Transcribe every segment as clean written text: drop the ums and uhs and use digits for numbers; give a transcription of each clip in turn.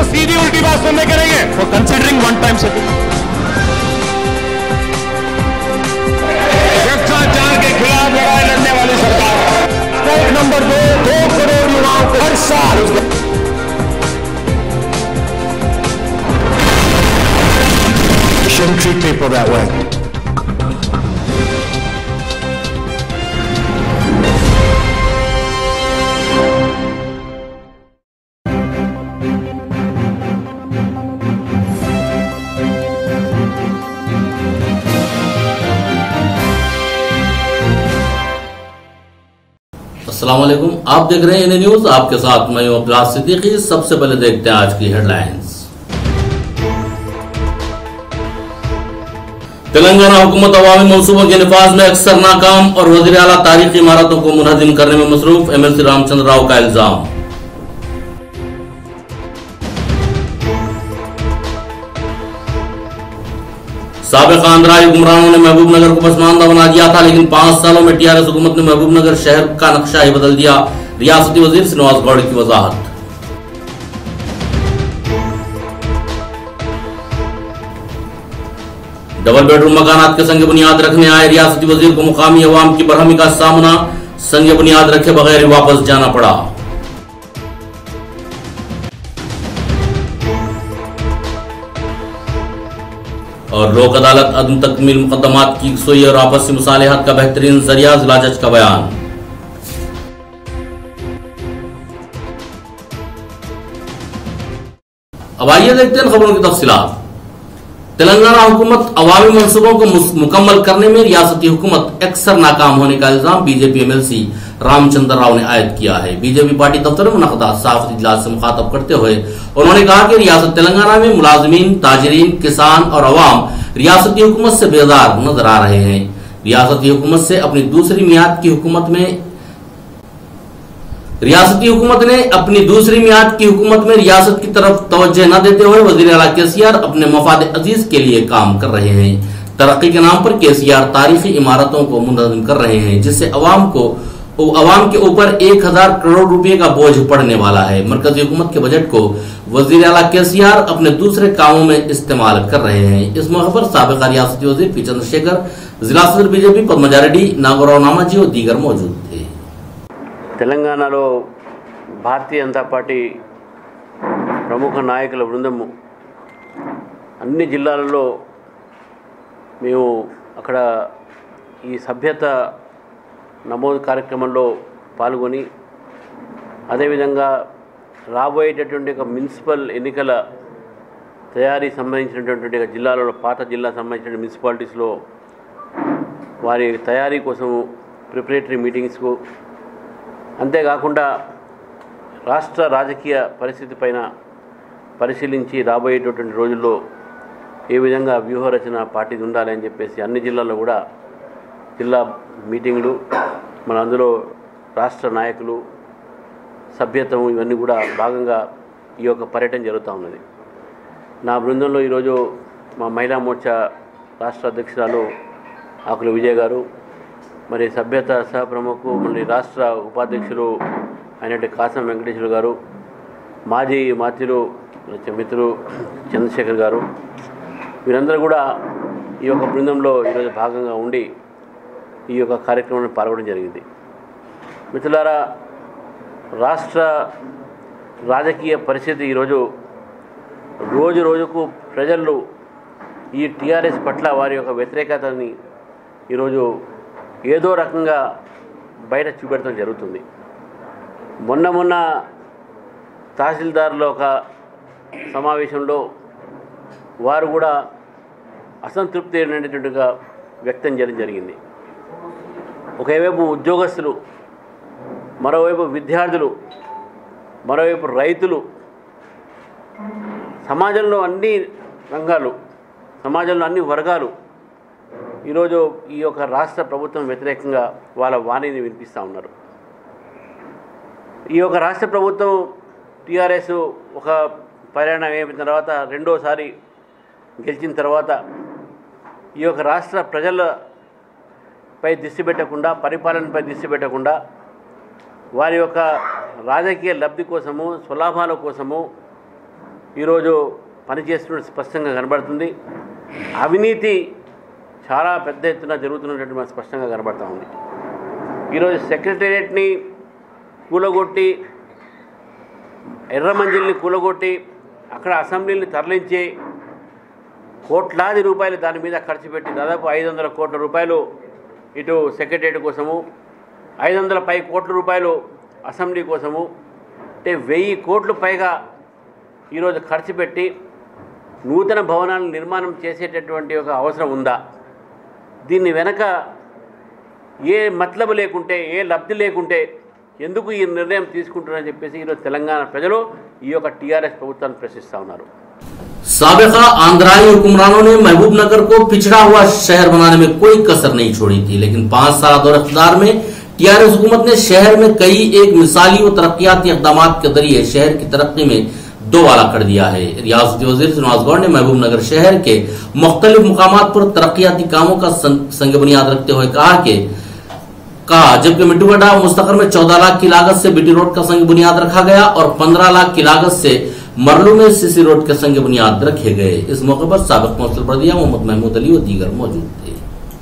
सीधी उल्टी बात सुनने करेंगे for considering one time setting. भ्रष्टाचार के खिलाफ लड़ाई लड़ने वाली सरकार। स्टेप नंबर 2 करोड़ युवाओं को हर साल shouldn't treat people that way. अस्सलाम वालेकुम, आप देख रहे हैं एनए न्यूज। आपके साथ मैं हूं अब्दुल्लाह सिद्दीकी। सबसे पहले देखते हैं आज की हेडलाइंस। तेलंगाना हुकूमत अवामी मंसूबों के निफाज में अक्सर नाकाम और वज़ीर आला तारीखी इमारतों को मुनहदिम करने में मसरूफ, एमएलसी रामचंद्र राव का इल्जाम। साबिक़ आंध्राई हुक्मरानों ने महबूब नगर को पसमानदा बना दिया था, लेकिन 5 सालों में टीआरएस हुकूमत ने महबूब नगर शहर का नक्शा ही बदल दिया। रियासती वजीर श्रीनिवास गौड़ की वजाहत। डबल बेडरूम मकानात के संग बुनियाद रखने आए रियासती वजीर को मुकामी अवाम की बरहमी का सामना, संग बुनियाद रखे बगैर ही वापस जाना पड़ा। और लोक अदालत अदम तकमील मुकदमात की सुई और आपसी मुसालिहत का बेहतरीन जरिया, जिला जज का बयान। अब आइए देखते हैं खबरों की तफसीलात। तेलंगाना हुकूमत अवामी मंसूबों को मुकम्मल करने में रियासती हुकूमत अक्सर नाकाम होने का इल्जाम बीजेपी एमएलसी रामचंद्र राव ने आयद किया है। बीजेपी पार्टी दफ्तर में मुनक़दा सहाफ़ती इजलास से मुखातब करते हुए उन्होंने कहा कि रियासत तेलंगाना में मुलाजिमीन, ताजिरीन, किसान और अवाम रियासती हुकूमत से बेजार नजर आ रहे हैं। रियासती हुकूमत ने अपनी दूसरी मियाद की हुकूमत में रियासत की तरफ तवज्जो न देते हुए वज़ीर आला केसीआर अपने मफाद अजीज के लिए काम कर रहे हैं। तरक्की के नाम पर केसीआर तारीखी इमारतों को मुनहदिम कर रहे हैं, जिससे अवाम के ऊपर 1000 करोड़ रुपए का बोझ पड़ने वाला है। मरकजी हुकूमत के बजट को वज़ीर आला केसीआर अपने दूसरे कामों में इस्तेमाल कर रहे हैं। इस मौके पर साबिक़ रियासती वज़ीर पी चंद्रशेखर, जिला सदर बीजेपी पद्मजा रेड्डी, नागोराव नामाजी और दीगर मौजूद थे। తెలంగాణలో భారతీయ జనతా పార్టీ ప్రముఖ నాయకుల బృందము అన్ని జిల్లాలలో మేము అక్కడ ఈ సభ్యత నమోదు కార్యక్రమంలో పాల్గొని, అదేవిధంగా రాబోయేటటువంటి ఒక మున్సిపల్ ఎన్నికల తయారీ సంబంధించినటువంటి జిల్లాలలో పాత జిల్లా సంబంధించిన మున్సిపాలిటీస్లో వారి తయారీ కోసం ప్రిపరేటరీ మీటింగ్స్కు, అంతేకాకుండా రాష్ట్ర రాజకీయ పరిస్థితి పైన పరిశీలించి రాబోయేటటువంటి రోజుల్లో ఏ విధంగా వ్యూహరచన పార్టీది ఉండాలి అని చెప్పేసి అన్ని జిల్లాల్లో కూడా జిల్లా మీటింగ్లు, మన అందులో రాష్ట్ర నాయకులు సభ్యత్వం ఇవన్నీ కూడా భాగంగా ఈ యొక్క పర్యటన జరుగుతూ ఉన్నది. నా బృందంలో ఈరోజు మా మహిళా మోర్చా రాష్ట్ర అధ్యక్షురాలు ఆకుల విజయ్ గారు, మరి సభ్యత సహ ప్రముఖు మళ్ళీ రాష్ట్ర ఉపాధ్యక్షులు అయినటువంటి కాసం వెంకటేశ్వర గారు, మాజీ మంత్రులు మిత్రులు చంద్రశేఖర్ గారు, వీరందరూ కూడా ఈ యొక్క బృందంలో ఈరోజు భాగంగా ఉండి ఈ యొక్క కార్యక్రమంలో పాల్గొనడం జరిగింది. మిత్రులారా, రాష్ట్ర రాజకీయ పరిస్థితి ఈరోజు రోజు రోజుకు ప్రజలు ఈ టీఆర్ఎస్ పట్ల వారి యొక్క వ్యతిరేకతని ఈరోజు ఏదో రకంగా బయట చూపెడతాం జరుగుతుంది. మొన్న తహసీల్దార్ల ఒక సమావేశంలో వారు కూడా అసంతృప్తి అనేటట్టుగా వ్యక్తం చేయడం జరిగింది. ఒకవైపు ఉద్యోగస్తులు, మరోవైపు విద్యార్థులు, మరోవైపు రైతులు, సమాజంలో అన్ని రంగాలు, సమాజంలో అన్ని వర్గాలు ఈరోజు ఈ యొక్క రాష్ట్ర ప్రభుత్వం వ్యతిరేకంగా వాళ్ళ వాణిని వినిపిస్తూ ఉన్నారు. ఈ యొక్క రాష్ట్ర ప్రభుత్వం టీఆర్ఎస్ ఒక పరిణామం అయిన తర్వాత రెండోసారి గెలిచిన తర్వాత ఈ యొక్క రాష్ట్ర ప్రజలపై దృష్టి పెట్టకుండా, పరిపాలనపై దృష్టి పెట్టకుండా వారి యొక్క రాజకీయ లబ్ధి కోసము, స్వలాభాల కోసము ఈరోజు పనిచేస్తున్న స్పష్టంగా కనబడుతుంది. అవినీతి చాలా పెద్ద ఎత్తున జరుగుతున్నట్టు మనకు స్పష్టంగా కనబడుతూ ఉంది. ఈరోజు సెక్రటేరియట్ని కూలగొట్టి, ఎర్రమంజిల్ని కూలగొట్టి, అక్కడ అసెంబ్లీని తరలించి కోట్లాది రూపాయలు దాని మీద ఖర్చు పెట్టి దాదాపు 500 కోట్ల రూపాయలు ఇటు సెక్రటేరియట్ కోసము, 500 కోట్ల రూపాయలు అసెంబ్లీ కోసము, అంటే 1000 కోట్లు పైగా ఈరోజు ఖర్చు పెట్టి నూతన భవనాలను నిర్మాణం చేసేటటువంటి ఒక అవసరం ఉందా? దీన్ని వెనక ఏ మతలబు లేకుంటే, ఏ లబ్ధి లేకుంటే ఎందుకు ఈ నిర్ణయం తీసుకుంటున్నారని చెప్పేసి ఈరోజు తెలంగాణ ప్రజలు ఈ యొక్క టీఆర్ఎస్ ప్రభుత్వాన్ని ప్రశ్నిస్తూ ఉన్నారు. साबिका आंध्राई हुक्मरानों ने महबूबनगर को पिछड़ा हुआ शहर बनाने में कोई कसर नहीं छोड़ी थी, लेकिन 5 साल दौर इख्तियार में टीआरएस हुकूमत ने शहर में कई एक मिसाली व तरक्याती इक़दाम के जरिए शहर की तरक्की में दोबाला कर दिया है। रियासती वजीर नवाज गौर ने महबूबनगर शहर के मुख्तलिफ मुकामात पर तरक्याती कामों का संग बुनियाद रखते हुए कहा जबकि मिट्टूगड्ढा मुस्तकर में 14 लाख की लागत से बीटी रोड का संग बुनियाद रखा गया और 15 लाख की लागत से मरलू में सीसी रोड के संग बुनियाद रखे गए। इस मौके पर साबिक कौंसिल बर्दिया मोहम्मद महमूद अली और दीगर मौजूद थे।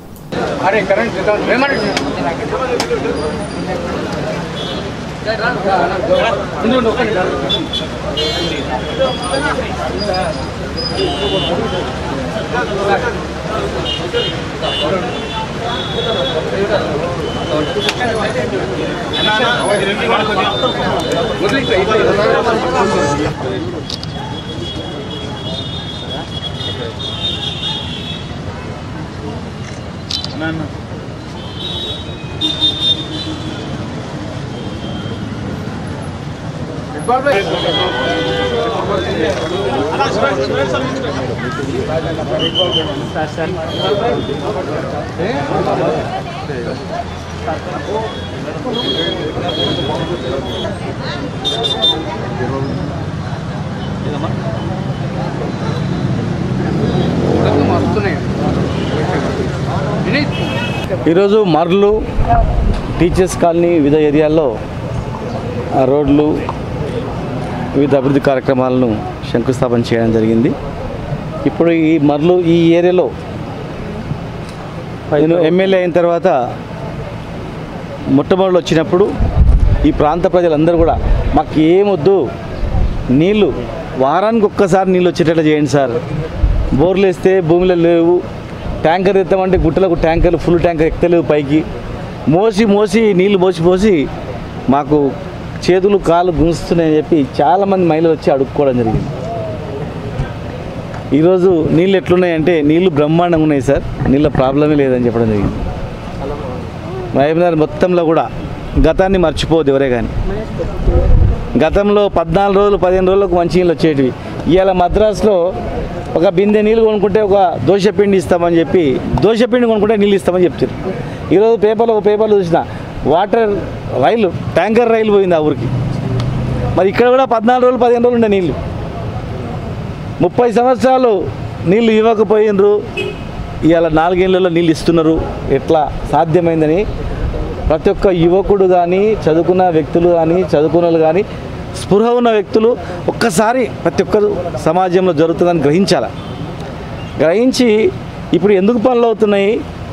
ఈరోజు మర్లు టీచర్స్ కాలనీ వివిధ ఏరియాల్లో రోడ్లు వివిధ అభివృద్ధి కార్యక్రమాలను శంకుస్థాపన చేయడం జరిగింది. ఇప్పుడు ఈ మర్లు ఈ ఏరియాలో నేను ఎమ్మెల్యే అయిన తర్వాత మొట్టమొదటి వచ్చినప్పుడు ఈ ప్రాంత ప్రజలందరూ కూడా మాకు ఏమొద్దు, నీళ్ళు వారానికి ఒక్కసారి నీళ్ళు వచ్చేటట్లు చేయండి సార్, బోర్లు వేస్తే భూమిలో లేవు, ట్యాంకర్ ఎత్తామంటే గుట్టలకు ట్యాంకర్లు ఫుల్ ట్యాంకర్ ఎక్కలేవు, పైకి మోసి నీళ్ళు పోసి మాకు చేతులు కాళ్ళు గుంజుతున్నాయని చెప్పి చాలామంది మహిళలు వచ్చి అడుక్కోవడం జరిగింది. ఈరోజు నీళ్ళు ఎట్లున్నాయంటే నీళ్ళు బ్రహ్మాండంగా ఉన్నాయి సార్, నీళ్ళ ప్రాబ్లమే లేదని చెప్పడం జరిగింది. మహబూబ్నగర్ మొత్తంలో కూడా గతాన్ని మర్చిపోవద్దు ఎవరే కానీ. గతంలో 14 రోజులు 15 రోజులకు మంచి నీళ్ళు వచ్చేటివి. ఇవాళ మద్రాసులో ఒక బిందె నీళ్ళు కొనుక్కుంటే ఒక దోశపిండి ఇస్తామని చెప్పి, దోశపిండి కొనుక్కుంటే నీళ్ళు ఇస్తామని చెప్తారు. ఈరోజు పేపర్లో చూసిన వాటర్ రైలు, ట్యాంకర్ రైలు పోయింది ఆ ఊరికి. మరి ఇక్కడ కూడా 14 రోజులు 15 రోజులు ఉండే నీళ్ళు, 30 సంవత్సరాలు నీళ్ళు ఇవ్వకపోయినరు, ఇవాళ 4 ఏళ్లలో నీళ్ళు ఇస్తున్నారు. ఎట్లా సాధ్యమైందని ప్రతి ఒక్క యువకుడు కానీ, చదువుకున్న వ్యక్తులు కానీ, చదువుకున్న వాళ్ళు కానీ, స్పృహ ఉన్న వ్యక్తులు ఒక్కసారి ప్రతి ఒక్కరు సమాజంలో జరుగుతుందని గ్రహించి ఇప్పుడు ఎందుకు పనులు అవుతున్నాయి,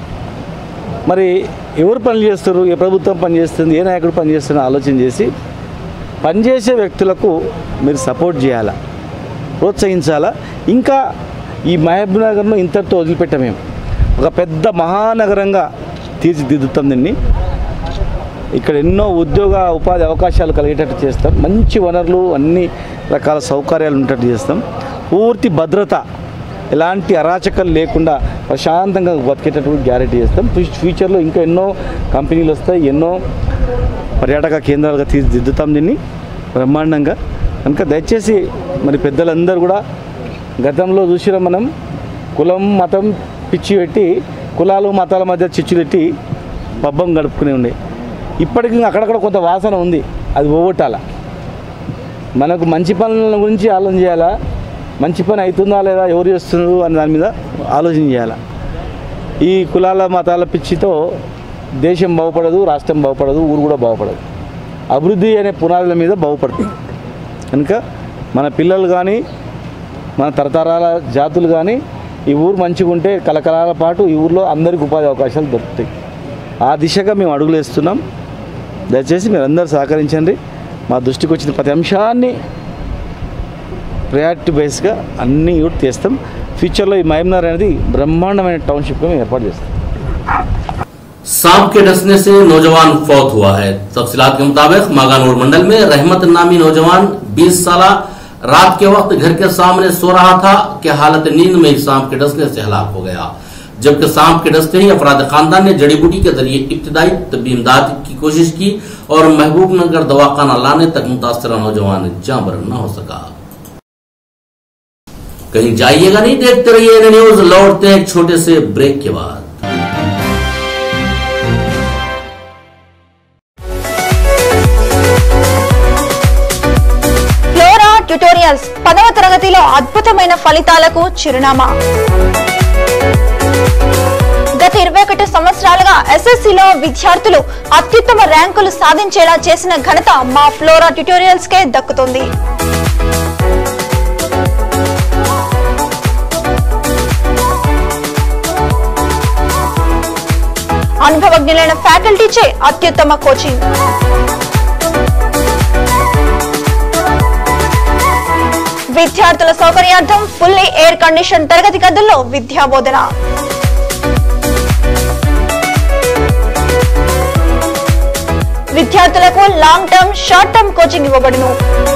మరి ఎవరు పనులు చేస్తారు, ఏ ప్రభుత్వం పనిచేస్తుంది, ఏ నాయకుడు పనిచేస్తున్నా ఆలోచన చేసి పనిచేసే వ్యక్తులకు మీరు సపోర్ట్ చేయాలా, ప్రోత్సహించాలా. ఇంకా ఈ మహబూబ్నగర్ను ఇంతటితో వదిలిపెట్టాం. మేము ఒక పెద్ద మహానగరంగా తీర్చిదిద్దుతాం దీన్ని. ఇక్కడ ఎన్నో ఉపాధి అవకాశాలు కలిగేటట్టు చేస్తాం, మంచి వనరులు అన్ని రకాల సౌకర్యాలు ఉండేటట్టు చేస్తాం, పూర్తి భద్రత, ఎలాంటి అరాచకాలు లేకుండా ప్రశాంతంగా బతికేటట్టు గ్యారెంటీ చేస్తాం. ఫ్యూచర్లో ఇంకా ఎన్నో కంపెనీలు వస్తాయి, ఎన్నో పర్యాటక కేంద్రాలుగా తీర్చిదిద్దుతాం దీన్ని బ్రహ్మాండంగా. కనుక దయచేసి మరి పెద్దలందరూ కూడా, గతంలో చూసినా మనం కులం మతం పిచ్చి పెట్టి, కులాలు మతాల మధ్య చిచ్చు పెట్టి పబ్బం గడుపుకునే ఉండే. ఇప్పటికీ అక్కడక్కడ కొంత వాసన ఉంది, అది పోగొట్టాల. మనకు మంచి పనుల గురించి ఆలోచన చేయాలా, మంచి పని అవుతుందా లేదా, ఎవరు చేస్తున్నారు అని దాని మీద ఆలోచన చేయాలి. ఈ కులాల మతాల పిచ్చితో దేశం బాగుపడదు, రాష్ట్రం బాగుపడదు, ఊరు కూడా బాగుపడదు. అభివృద్ధి అనే పునాదుల మీద బాగుపడుతుంది. కనుక మన పిల్లలు కానీ, మన తరతరాల జాతులు కానీ ఈ ఊరు మంచిగా ఉంటే కలకలాల పాటు ఈ ఊరిలో అందరికీ ఉపాధి అవకాశాలు దొరుకుతాయి. ఆ దిశగా మేము అడుగులు వేస్తున్నాం. దయచేసి మీరు అందరూ సహకరించండి. మా దృష్టికి వచ్చిన ప్రతి అంశాన్ని ప్రయారిటీ బేస్గా అన్నీ కూడా చేస్తాం. ఫ్యూచర్లో ఈ మహబూబ్నగర్ అనేది బ్రహ్మాండమైన టౌన్షిప్గా మేము ఏర్పాటు చేస్తాం. सांप के डसने से नौजवान फौत हुआ है। तफसीलात के मुताबिक मागानूर मंडल में रहमत नामी नौजवान 20 साल रात के वक्त घर के सामने सो रहा था कि हालत नींद में ही सांप के डसने से हलाक हो गया। जबकि सांप के डसते ही अफराद खानदान ने जड़ी बूटी के जरिए इब्तिदाई तबी इमदाद की कोशिश की और महबूबनगर दवाखाना लाने तक मुतासरा नौजवान जांबर न हो सका। कहीं जाइएगा नहीं, देखते रहिए न्यूज। लौटते हैं एक छोटे से ब्रेक के बाद। ఫ్లోరా ట్యుటోరియల్స్ 10వ తరగతిలో అద్భుతమైన ఫలితాలకు చిరునామా. గత 21 సంవత్సరాలుగా ఎస్ఎస్సిలో విద్యార్థులు అత్యుత్తమ ర్యాంకులు సాధించేలా చేసిన ఘనత మా ఫ్లోరా ట్యుటోరియల్స్ కే దక్కుతుంది. అనుభవజ్ఞులైన ఫ్యాకల్టీచే అత్యుత్తమ కోచింగ్, విద్యార్థుల సౌకర్యార్థం ఫుల్లీ ఎయిర్ కండిషన్ తరగతి గదుల్లో విద్యా బోధన. విద్యార్థులకు long term, short term coaching ఇవ్వబడును.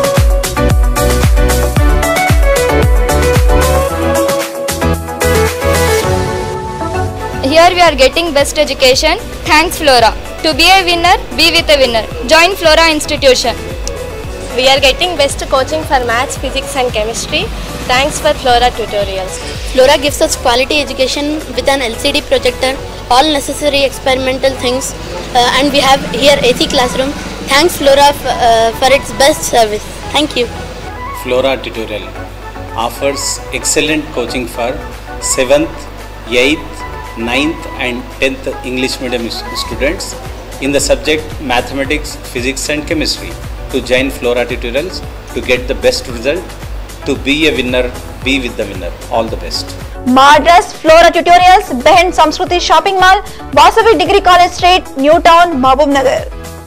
Here we are getting best education. Thanks Flora. To be a winner, be with a winner. Join Flora Institution. We are getting best coaching for maths, physics and chemistry. Thanks for Flora Tutorials. Flora gives us quality education with an LCD projector, all necessary experimental things, and we have here AC classroom. Thanks Flora for its best service. Thank you. Flora Tutorial offers excellent coaching for 7th, 8th, 9th and 10th English medium students in the subject mathematics, physics and chemistry. To join Flora Tutorials to get the best result, to be a winner, be with the winner. All the best. మా address Flora tutorials, బెహెన్ Sanskriti shopping mall, Vasavi degree college street, new town, Mahabub Nagar.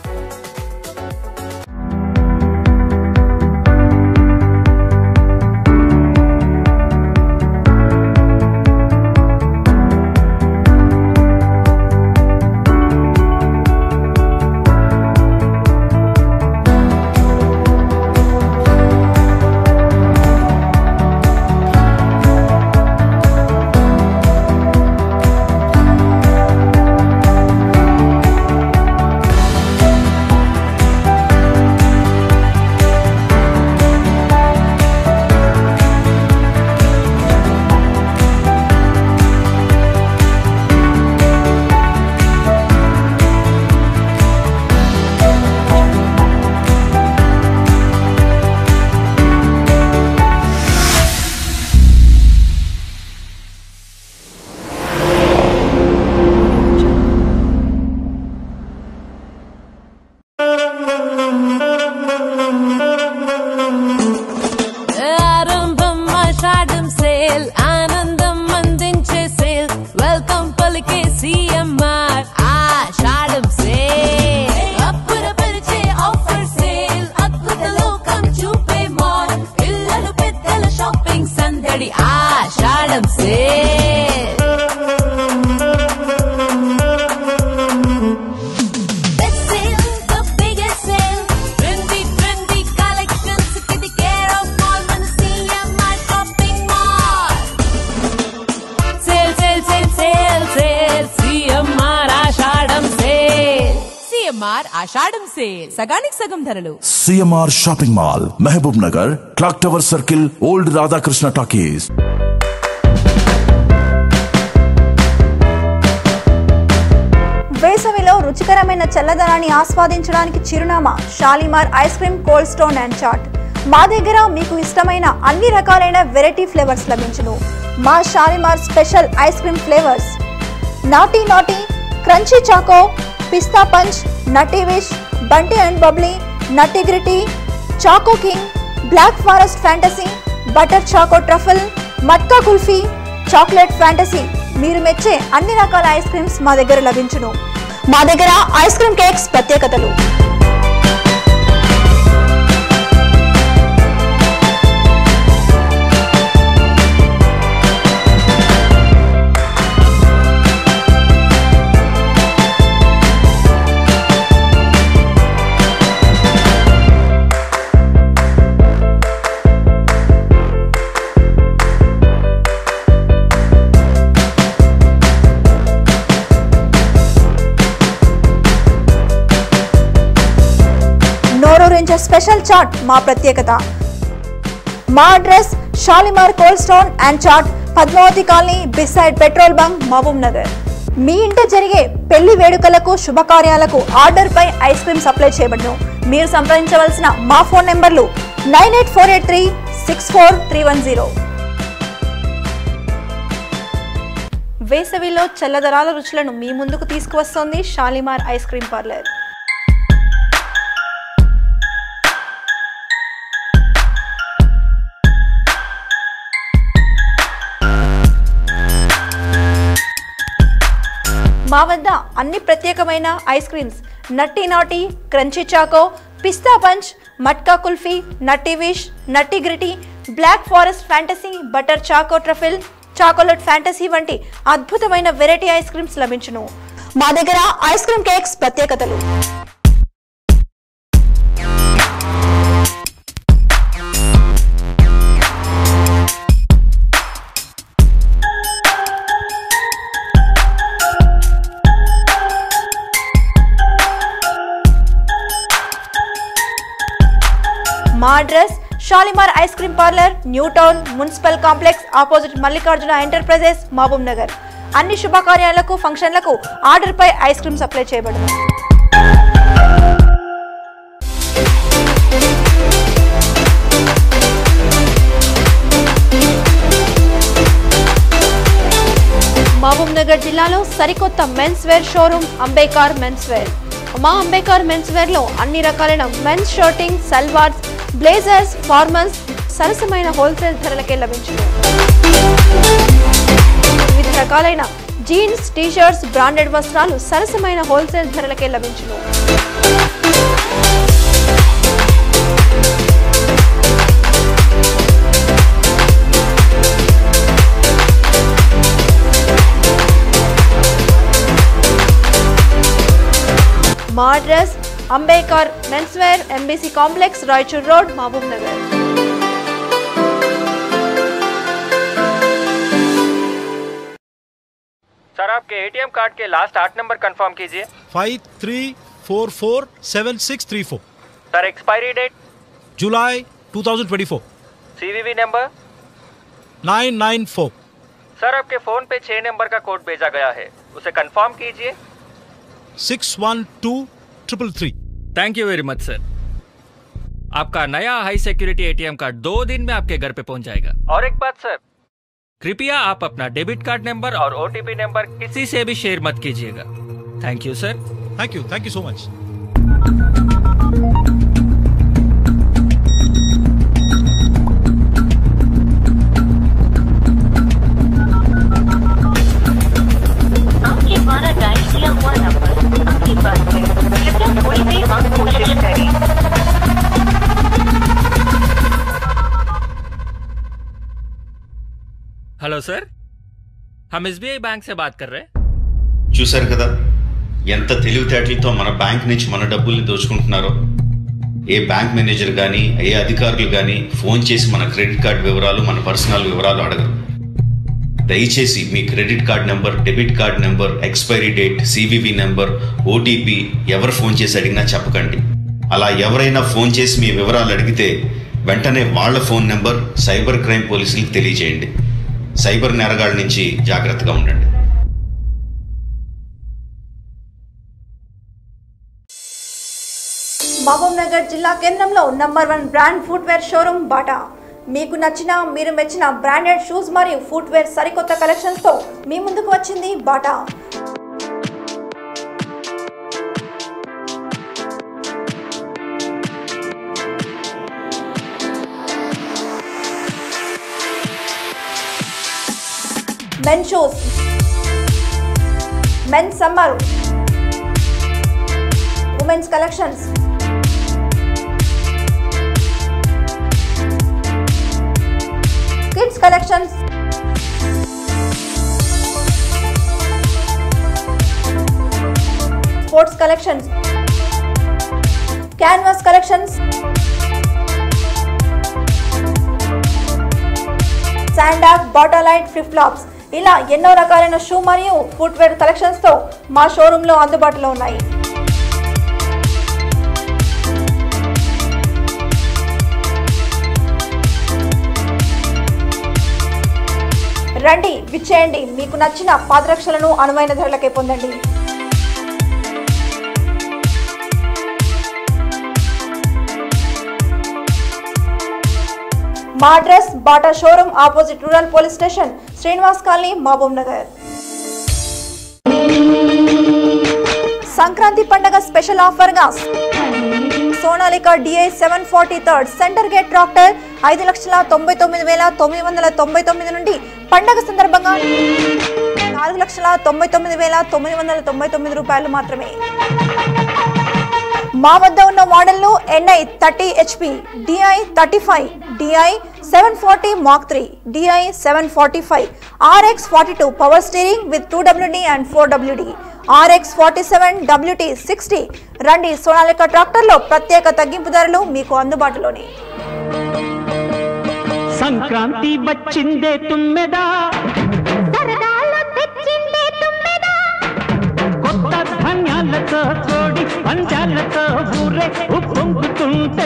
ఆషాఢం sale, సగానికి సగం ధరలు. CMR shopping mall, Mahabub Nagar, clock tower circle, old Radhakrishna talkies. వేసవిలో రుచికరమైన చల్లదనాన్ని ఆస్వాదించడానికి చిరునామా Shalimar ice cream, cold stone and chaat. మా దగ్గర మీకు ఇష్టమైన అన్ని రకాలైన వెరైటీ ఫ్లేవర్స్ లభించును. మా Shalimar special ice cream flavours naughty naughty, crunchy choco, pista punch, nutty wish, Bunty and Babli, nutty gritty, choco king, black forest fantasy, butter choco truffle, matka kulfi, chocolate fantasy, మీరు మెచ్చే అన్ని రకాల ఐస్ క్రీమ్స్ మా దగ్గర లభించును. మా దగ్గర ఐస్ క్రీమ్ కేక్స్ ప్రత్యేకతలు. స్పెషల్ చాట్ మా ప్రత్యేకత. మా address Shalimar cold stone and chaat, Padmavathi colony beside petrol bunk, Mahabub Nagar. మీ ఇంట జరిగే పెళ్లి వేడుకలకు శుభకార్యాలకు ఆర్డర్ పై ఐస్ క్రీమ్ సప్లై చేయబడును. మీరు సంప్రదించవలసిన మా ఫోన్ నెంబర్లు 9848364310. వేసవిలో చల్లదనాల రుచులను మీ ముందుకు తీసుకువస్తోంది షాలిమార్ ఐస్ క్రీమ్ పార్లర్. మా వద్ద అన్ని ప్రత్యేకమైన ice creams nutty naughty, crunchy choco, pista punch, matka kulfi, nutty wish, nutty gritty, black forest fantasy, butter choco truffle, chocolate fantasy వంటి అద్భుతమైన వెరైటీ ఐస్ క్రీమ్స్ లభించును. మా దగ్గర ఐస్ క్రీమ్ కేక్స్ ప్రత్యేకతలు. మా address Shalimar ice cream parlour, new town municipal complex opposite Mallikarjuna enterprises, Mahabub Nagar. అన్ని శుభకార్యాలకు, ఫంక్షన్లకు ఆర్డర్ పై ఐస్ క్రీమ్ సప్లై చేయబడును. మహబూబ్ నగర్ జిల్లాలో సరికొత్త men's wear showroom Ambedkar men's wear. మా అంబేద్కర్ మెన్స్ వేర్ లో అన్ని రకాలైన men's shirting, salwars, blazers, formals సరసమైన హోల్సేల్ ధరలకే లభించును. వివిధ రకాలైన జీన్స్, టీషర్ట్స్, బ్రాండెడ్ వస్త్రాలు సరసమైన హోల్సేల్ ధరలకే లభించును. మా address Ambedkar men's wear, MBC complex, Raichur road, Mahabub Nagar. Sir आपके ATM कार्ड के लास्ट 8 नंबर कंफर्म कीजिए. 53447634. सर एक्सपायरी डेट जुलाई 2024. CVV number 994. सर आपके फोन पे 6 नंबर का कोड भेजा गया है, उसे कंफर्म कीजिए. 612333. Thank you very much sir. आपका नया हाई सिक्योरिटी ATM कार्ड 2 दिन में आपके घर पे पहुंच जाएगा. और एक बात सर, कृपया आप अपना डेबिट कार्ड नंबर और OTP नंबर किसी से भी शेयर मत कीजिएगा. Thank you sir. Thank you so much. आपके द्वारा डायल किया हुआ नंबर आपके पास है, कृपया थोड़ी देर बाद कोशिश करें. हेलो सर, हम SBI बैंक से बात कर रहे हैं. చూశారు కదా ఎంత తెలివితేటలతో మన బ్యాంక్ నుంచి మన డబ్బుల్ని దోచుకుంటున్నారో. ఏ బ్యాంక్ మేనేజర్ కానీ ఏ అధికారులు కానీ ఫోన్ చేసి మన క్రెడిట్ కార్డ్ వివరాలు, మన పర్సనల్ వివరాలు అడగరు. దయచేసి మీ credit card number, debit card number, expiry date, CVV number, OTP ఎవరు ఫోన్ చేసి అడిగినా చెప్పకండి. అలా ఎవరైనా ఫోన్ చేసి మీ వివరాలు అడిగితే వెంటనే వాళ్ళ ఫోన్ నెంబర్ సైబర్ క్రైమ్ పోలీసులకు తెలియజేయండి. సైబర్ నేరగాళ్ళ నుంచి జాగ్రత్తగా ఉండండి. మహబూబ్ నగర్ జిల్లా కేంద్రంలో number 1 brand footwear showroom Bata. మీకు నచ్చిన, మీరు మెచ్చిన బ్రాండెడ్ షూస్ మరియు ఫుట్వేర్ సరికొత్త కలెక్షన్స్తో మీ ముందుకు వచ్చింది Bata. Men shoes, men summer, women's collections, kids collections, sports collections, canvas collections, Sandak, Bata Light, flip flops ఇలా ఎన్నో రకాలైన షూ మరియు ఫుట్వేర్ కలెక్షన్స్ తో మా షోరూమ్ లో అందుబాటులో ఉన్నాయి. రండి, విచ్చేయండి, మీకు నచ్చిన పాదరక్షలను అనువైన ధరలకే పొందండి. మా address Bata showroom opposite rural police station, Srinivas colony, Mahabub Nagar. Sankranti పండుగ స్పెషల్ ఆఫర్ గా Sonalika DI 740 centre gate tractor 5,99,999 నుండి పండుగ సందర్భంగా 4,99,999 రూపాయలు మాత్రమే. మా వద్ద ఉన్న మోడళ్లు NI 30 HP, DI 35, DI 740 Mark 3, DI 745, RX 42 power steering with 2WD and 4WD, RX 47 WT 60. రండి, సోనాలికా ట్రాక్టర్ లో ప్రత్యేక తగ్గింపు ధరలు మీకు అందుబాటులోనే. సంక్రాంతి వచ్చిందే తుమ్మెదా, కొత్త ధాన్యాలతో కోడి పంచాలతో ఊరే ఉప్పొంగుతుంటే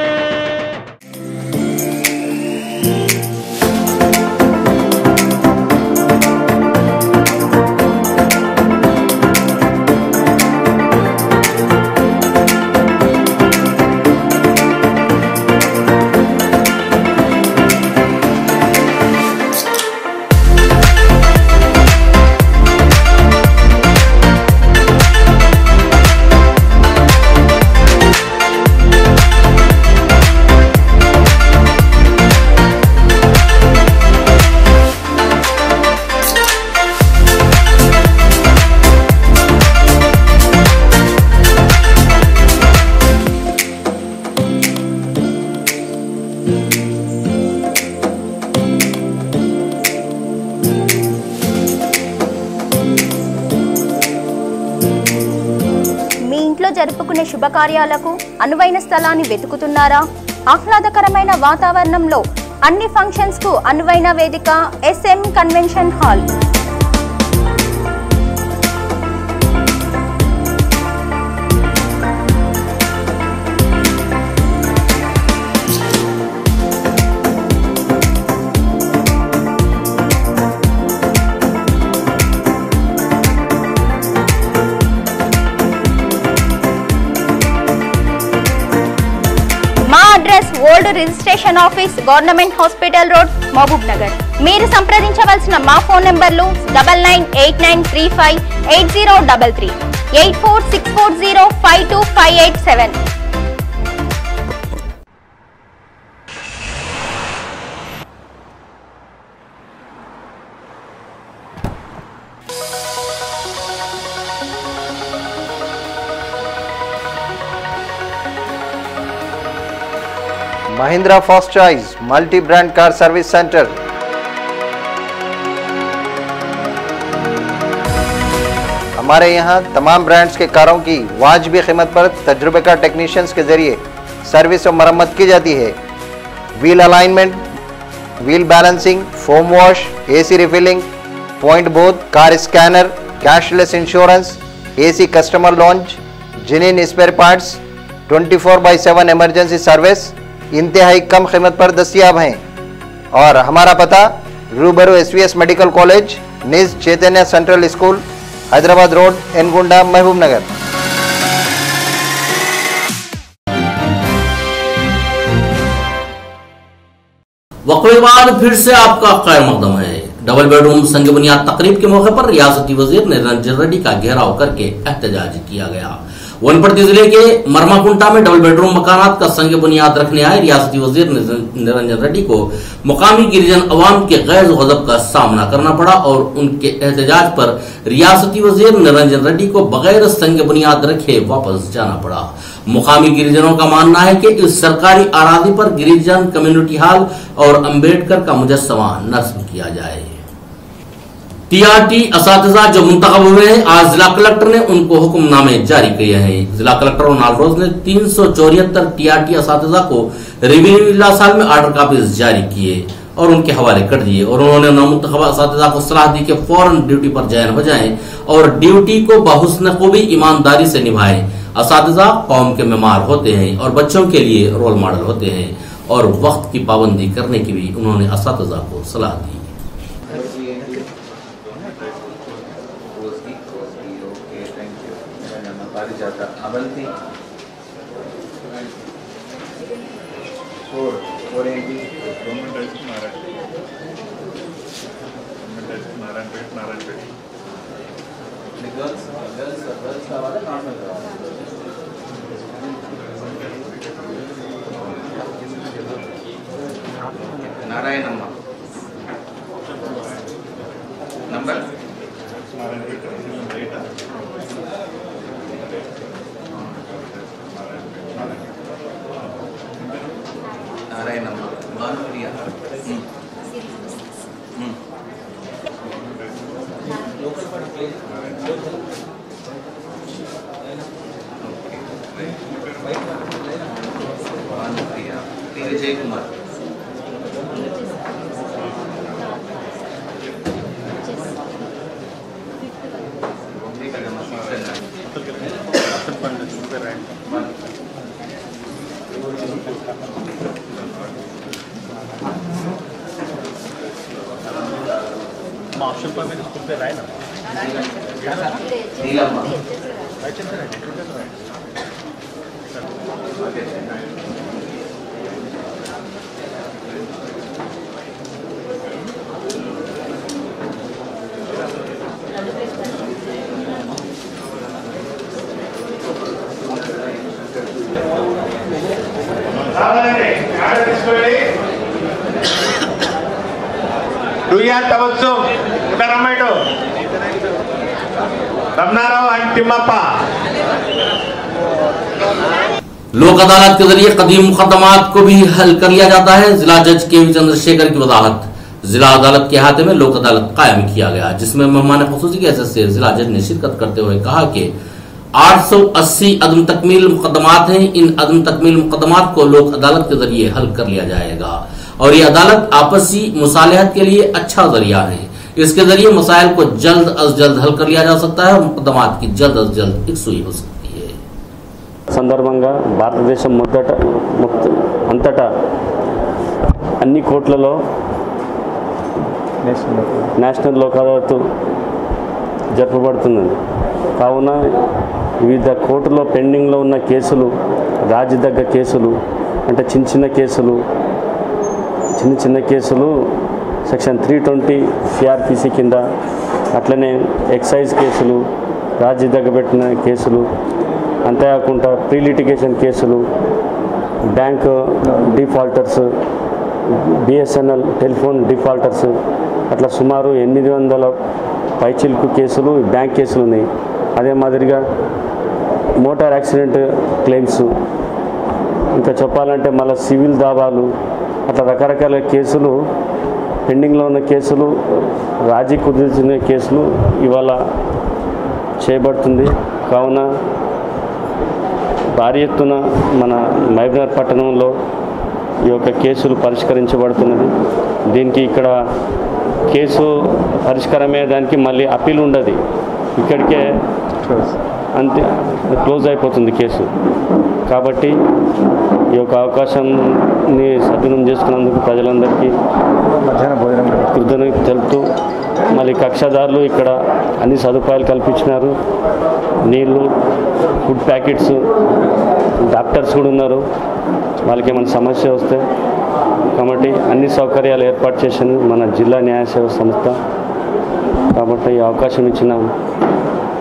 జరుపుకునే శుభకార్యాలకు అనువైన స్థలాన్ని వెతుకుతున్నారా? ఆహ్లాదకరమైన వాతావరణంలో అన్ని ఫంక్షన్స్ కు అనువైన వేదిక SM convention hall. Old registration office, government hospital road, Mahabub Nagar. మీరు సంప్రదించవలసిన మా ఫోన్ నంబర్లు 9989358033, 8464052587. Mahindra first choice multi brand car service centre, हमारे यहाँ तमाम ब्रांड्स के कारों की वाजिबी कीमत पर तजुर्बेकार टेक्नीशियंस के जरिए सर्विस और मरम्मत की जाती है। Wheel alignment, wheel balancing, foam wash, AC refilling, paint booth, car scanner, cashless insurance, AC customer lounge, genuine spare parts, 24/7 emergency service इंतहाई कम कीमत पर दस्तियाब हैं। और हमारा पता रूबरू SVS मेडिकल कॉलेज, निज Chaitanya central school, Hyderabad road, Enugonda, Mahabub Nagar. वक्फे बाद फिर से आपका खैर मकदम है। डबल बेडरूम संग बुनियाद तकरीब के मौके पर रियासती वजीर निरंजन रेड्डी का घेराव करके एहतजाज किया गया। वनपर्ती जिले के मरमाकुंटा में डबल बेडरूम मकानात का संग बुनियाद रखने आए रियासती वजीर निरंजन रेड्डी को मुकामी गिरिजन अवाम के गैर गजब का सामना करना पड़ा और उनके एहतजाज पर रियासती वजीर निरंजन रेड्डी को बगैर संग बुनियाद रखे वापस जाना पड़ा। मुकामी गिरिजनों का मानना है कि इस सरकारी आराधी पर गिरिजन कम्युनिटी हॉल और अम्बेडकर का मुजस्समा नस्ब किया जाए। टीआरटी असातिज़ा जो मुंतखब हुए हैं, आज जिला कलेक्टर ने उनको हुक्मनामे जारी किए हैं। जिला कलेक्टर रोनाल्ड रोज ने 374 टीआरटी असातिज़ा को रेवेन्यू इजलास में आर्डर कापीज जारी किए और उनके हवाले कर दिए और उन्होंने नामुंतखब असातिज़ा को सलाह दी कि फौरन ड्यूटी पर जान बजाएं और ड्यूटी को बहुस्न खूबी ईमानदारी से निभाएं। असातिज़ा कौम के मेमार होते हैं और बच्चों के लिए रोल मॉडल होते हैं और वक्त की पाबंदी करने की भी उन्होंने असातिज़ा को सलाह दी। नारायणम्मा नंबर नारायणम्मा भानुप्रिया भानुप्रिया विजय कुमार ऑप्शन पर मैंने खुद पे राय ना लोक अदालत के जरिए कदीम मुकदमात को भी हल कर लिया जाता है। जिला जज के चंद्रशेखर की वजाहत। जिला अदालत के हाथे में लोक अदालत कायम किया गया, जिसमें मेहमान खुसूसी की हैसियत से जिला जज ने शिरकत करते हुए कहा कि 880 अदम तकमील मुकदमात हैं। इन अदम तकमील मुकदमात को लोक अदालत के जरिए हल कर लिया जाएगा और ये अदालत आपसी मुसालहत के लिए अच्छा जरिया है। इसके जरिए मसाइल को जल्द अज जल्द हल कर लिया जा सकता है और मुकदमात की जल्द अज जल्द इकसूई हो सकती है। సందర్భంగా భారతదేశం అంతటా అన్ని కోర్టులలో నేషనల్ లోక్ అదాలత్ జరపబడుతుందండి। కావున వివిధ కోర్టులో పెండింగ్లో ఉన్న కేసులు, రాజీదగ్గ కేసులు అంటే చిన్న చిన్న కేసులు సెక్షన్ 320 సిఆర్పిసి కింద, అట్లనే ఎక్సైజ్ కేసులు, రాజీదగ్గ పెట్టిన కేసులు, అంతేకాకుండా ప్రీ లిటిగేషన్ కేసులు, bank defaulters, BSNL telephone defaulters, అట్లా సుమారు 800 పైచిలుకు కేసులు బ్యాంక్ కేసులు ఉన్నాయి। అదే మాదిరిగా మోటార్ యాక్సిడెంట్ క్లెయిమ్స్, ఇంకా చెప్పాలంటే మళ్ళీ సివిల్ దావాలు, అట్లా రకరకాల కేసులు పెండింగ్లో ఉన్న కేసులు, రాజీ కుదిర్చిన కేసులు ఇవాళ చేయబడుతుంది। కావున భారీ ఎత్తున మన మహబూబ్నగర్ పట్టణంలో ఈ యొక్క కేసులు పరిష్కరించబడుతున్నది। దీనికి ఇక్కడ కేసు పరిష్కారమే దానికి మళ్ళీ అప్పీల్ ఉండదు, ఇక్కడికే అంతే క్లోజ్ అయిపోతుంది కేసు। కాబట్టి ఈ యొక్క అవకాశాన్ని సద్వినియోగం చేసుకున్నందుకు ప్రజలందరికీ కృతజ్ఞత తెలుపుతూ, మళ్ళీ కక్షాదారులు ఇక్కడ అన్ని సదుపాయాలు కల్పించినారు, నీళ్ళు, ఫుడ్ ప్యాకెట్స్, డాక్టర్స్ కూడా ఉన్నారు, వాళ్ళకి ఏమైనా సమస్య వస్తే కాబట్టి అన్ని సౌకర్యాలు ఏర్పాటు చేసింది మన జిల్లా న్యాయ సేవ సంస్థ। కాబట్టి ఈ అవకాశం ఇచ్చిన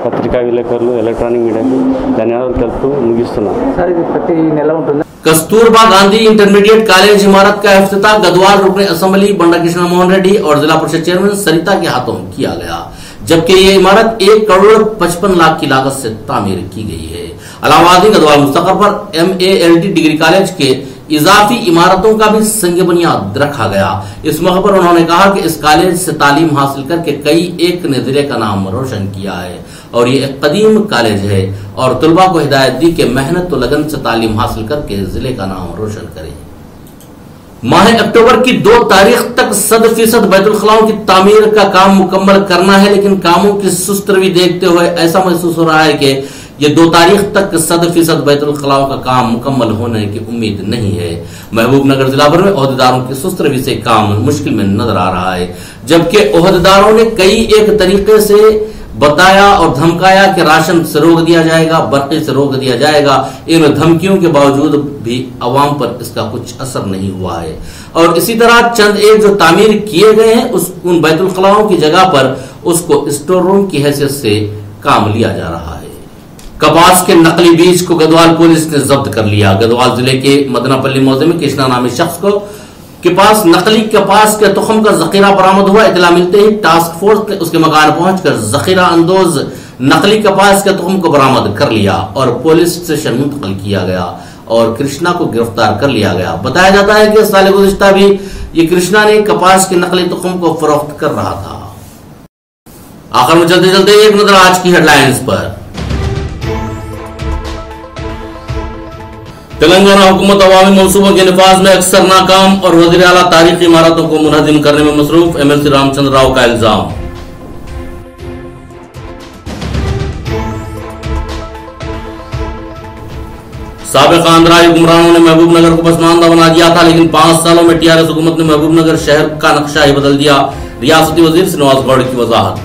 పత్రికా విలేకరులు ఎలక్ట్రానిక్ మీడియాకు ధన్యవాదాలు తెలుపుతూ ముగిస్తున్నాను. సార్ ఇది ప్రతి నెల ఉంటుంది. कस्तूरबा गांधी इंटरमीडिएट कॉलेज इमारत का इफ्तिताह गदवाल रुकन असेंबली बंडा कृष्ण मोहन रेड्डी और जिला परिषद चेयरमैन सरिता के हाथों किया गया, जबकि ये इमारत 1,55,00,000 की लागत से तामीर की गई है। अलाहाबादी गदवाल मुस्तकर पर MALT डिग्री कॉलेज के इजाफी इमारतों का भी संग बुनियाद रखा गया। इस मौके पर उन्होंने कहा कि इस कॉलेज से तालीम हासिल करके कई एक ने जिले का नाम रोशन किया है और ये एक कदीम कॉलेज है और तुलबा को हिदायत दी कि मेहनत तो लगन से तालीम हासिल करके जिले का नाम रोशन करें। माह अक्टूबर की 2 तारीख तक 100% बैतुल खलाओं की तामीर का काम मुकम्मल करना है, लेकिन कामों की सुस्त रवि देखते हुए ऐसा महसूस हो रहा है कि ये 2 तारीख तक 100% बैतुल खलाओं का काम मुकम्मल होने की उम्मीद नहीं है। महबूब नगर जिला भर में ओहदेदारों की सुस्त रवि से काम मुश्किल में नजर आ रहा है, जबकि ओहदेदारों ने कई एक तरीके से बताया और धमकाया कि राशन से रोक दिया जाएगा, बर्क़ी से रोक दिया जाएगा। इन धमकियों के बावजूद भी अवाम पर इसका कुछ असर नहीं हुआ है और इसी तरह चंद एक जो तामीर किए गए हैं उन बैतुल खलाओं की जगह पर उसको स्टोर रूम की हैसियत से काम लिया जा रहा है। कपास के नकली बीज को गदवाल पुलिस ने जब्त कर लिया। गदवाल जिले के मदनापल्ली मौजे में कृष्णा नामी शख्स के पास नकली कपास के तुखम का जखीरा बरामद हुआ। इतला मिलते ही टास्क फोर्स उसके मकान पहुंचकर जखीरा अंदोज नकली कपास के तुखम को बरामद कर लिया और पुलिस स्टेशन मुंतकिल किया गया और कृष्णा को गिरफ्तार कर लिया गया। बताया जाता है कि साल गुज़िश्ता भी ये कृष्णा ने कपास के नकली तुखम को फरोख्त कर रहा था। आखिर में चलते चलते एक नजर आज की हेडलाइंस पर। तेलंगाना हुकूमत अवामी मंसूबों के निफाज में अक्सर नाकाम और वज़ीर आला तारीखी इमारतों को मुनहदिम करने में मसरूफ, MLC रामचंद्र राव का इल्जाम। साबिक़ आंध्राई हुक्मरानों ने महबूब नगर को पसमानदा बना दिया था, लेकिन 5 सालों में TRS हुकूमत ने महबूब नगर शहर का नक्शा ही बदल दिया। रियासती वजीर श्रीनिवास गौड़ की वजाहत।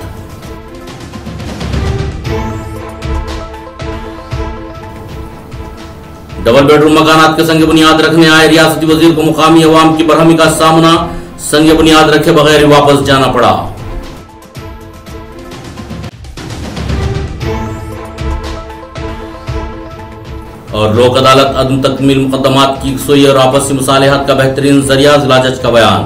डबल बेडरूम मकानात के संग बुनियाद रखने आए रियासती वजीर को मुकामी अवाम की बरहमी का सामना, संग बुनियाद रखे बगैर वापस जाना पड़ा। और लोक अदालत अदम तकमील मुकदमात की यकसुई और आपसी मुसालिहत का बेहतरीन जरिया, जिला जज का बयान।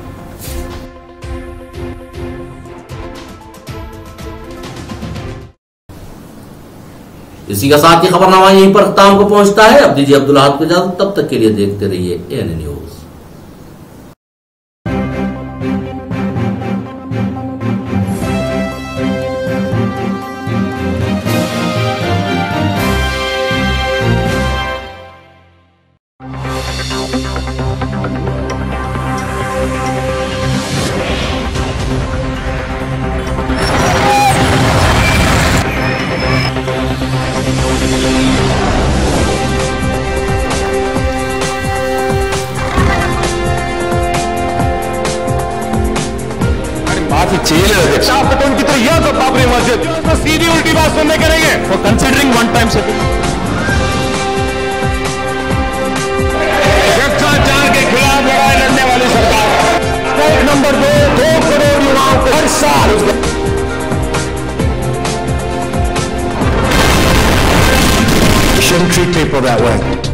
इसी का साथ ही खबरनामा यहीं पर खत्म को पहुंचता है। अब दीजिए अब्दुल अहद को इजाजत, तब तक के लिए देखते रहिए ANA न्यूज। सीधी उल्टी बात सुनने करेंगे For considering one time भ्रष्टाचार के खिलाफ लड़ाई लड़ने वाली सरकार। नंबर 2 करोड़ युवाओं को हर साल Shouldn't treat people that way.